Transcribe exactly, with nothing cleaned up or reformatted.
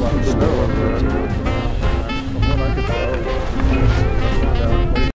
lot of snow up there. From what I could tell.